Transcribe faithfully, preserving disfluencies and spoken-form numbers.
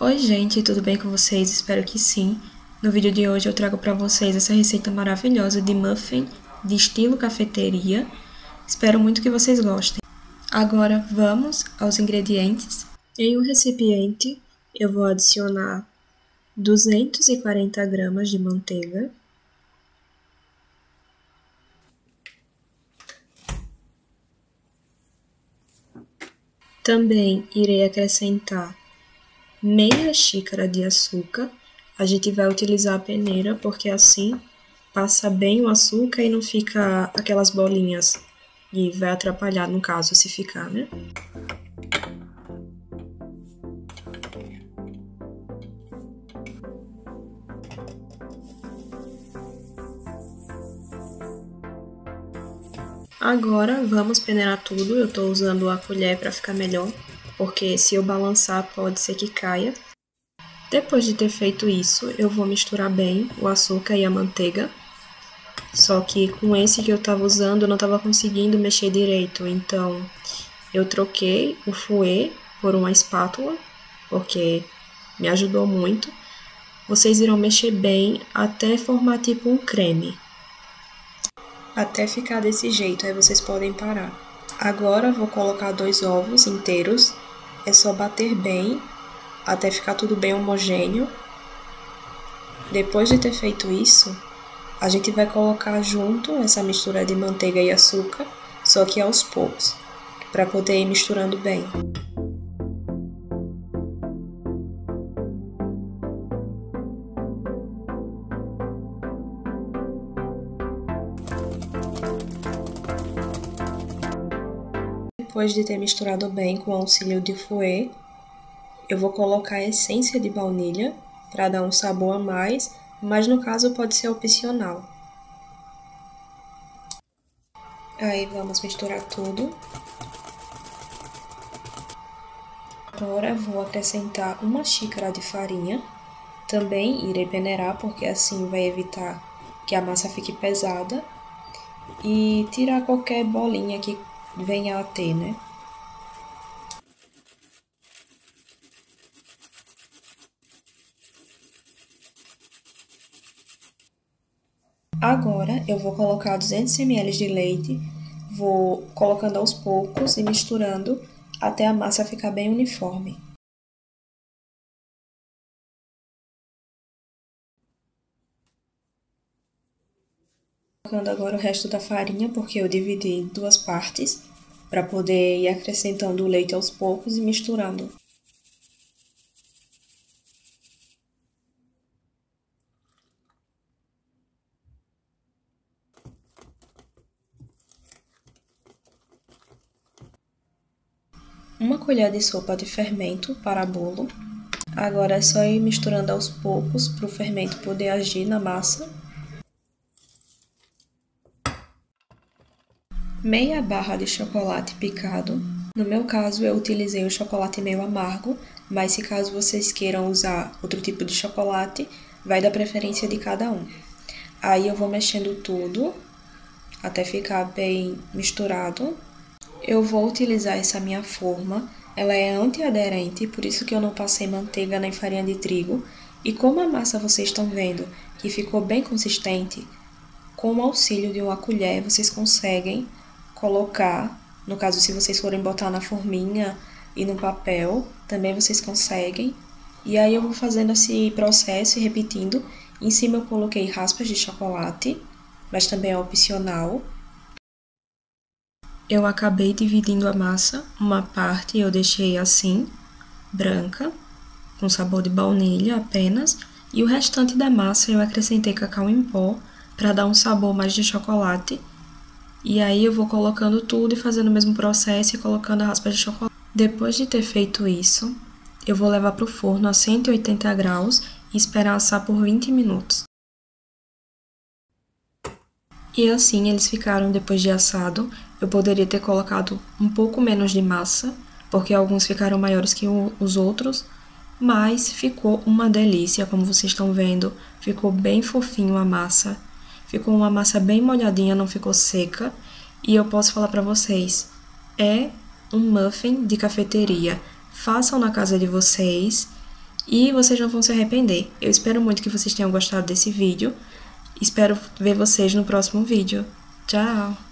Oi gente, tudo bem com vocês? Espero que sim. No vídeo de hoje eu trago para vocês essa receita maravilhosa de muffin de estilo cafeteria. Espero muito que vocês gostem. Agora vamos aos ingredientes. Em um recipiente eu vou adicionar duzentos e quarenta gramas de manteiga. Também irei acrescentar meia xícara de açúcar. A gente vai utilizar a peneira porque assim passa bem o açúcar e não fica aquelas bolinhas e vai atrapalhar no caso se ficar, né? Agora vamos peneirar tudo. Eu tô usando a colher para ficar melhor, porque se eu balançar pode ser que caia. Depois de ter feito isso, eu vou misturar bem o açúcar e a manteiga. Só que com esse que eu tava usando, eu não tava conseguindo mexer direito, então eu troquei o fouet por uma espátula, porque me ajudou muito. Vocês irão mexer bem até formar tipo um creme. Até ficar desse jeito, aí vocês podem parar. Agora vou colocar dois ovos inteiros, é só bater bem até ficar tudo bem homogêneo. Depois de ter feito isso, a gente vai colocar junto essa mistura de manteiga e açúcar, só que aos poucos, para poder ir misturando bem. Depois de ter misturado bem com o auxílio de fouet, eu vou colocar a essência de baunilha para dar um sabor a mais, mas no caso pode ser opcional. Aí vamos misturar tudo. Agora vou acrescentar uma xícara de farinha. Também irei peneirar, porque assim vai evitar que a massa fique pesada. E tirar qualquer bolinha que venha a ter, né? Agora eu vou colocar duzentos mililitros de leite, vou colocando aos poucos e misturando até a massa ficar bem uniforme. Colocando agora o resto da farinha, porque eu dividi em duas partes, para poder ir acrescentando o leite aos poucos e misturando. Uma colher de sopa de fermento para bolo. Agora é só ir misturando aos poucos para o fermento poder agir na massa. Meia barra de chocolate picado. No meu caso, eu utilizei o chocolate meio amargo, mas se caso vocês queiram usar outro tipo de chocolate, vai da preferência de cada um. Aí eu vou mexendo tudo até ficar bem misturado. Eu vou utilizar essa minha forma, ela é antiaderente, por isso que eu não passei manteiga nem farinha de trigo. E como a massa vocês estão vendo que ficou bem consistente, com o auxílio de uma colher vocês conseguem colocar, no caso se vocês forem botar na forminha e no papel, também vocês conseguem. E aí eu vou fazendo esse processo e repetindo. Em cima eu coloquei raspas de chocolate, mas também é opcional. Eu acabei dividindo a massa, uma parte eu deixei assim, branca, com sabor de baunilha apenas, e o restante da massa eu acrescentei cacau em pó, para dar um sabor mais de chocolate. E aí eu vou colocando tudo e fazendo o mesmo processo e colocando a raspa de chocolate. Depois de ter feito isso, eu vou levar para o forno a cento e oitenta graus e esperar assar por vinte minutos. E assim eles ficaram depois de assado. Eu poderia ter colocado um pouco menos de massa, porque alguns ficaram maiores que os outros, mas ficou uma delícia, como vocês estão vendo. Ficou bem fofinho a massa. Ficou uma massa bem molhadinha, não ficou seca. E eu posso falar pra vocês, é um muffin de cafeteria. Façam na casa de vocês e vocês não vão se arrepender. Eu espero muito que vocês tenham gostado desse vídeo. Espero ver vocês no próximo vídeo. Tchau!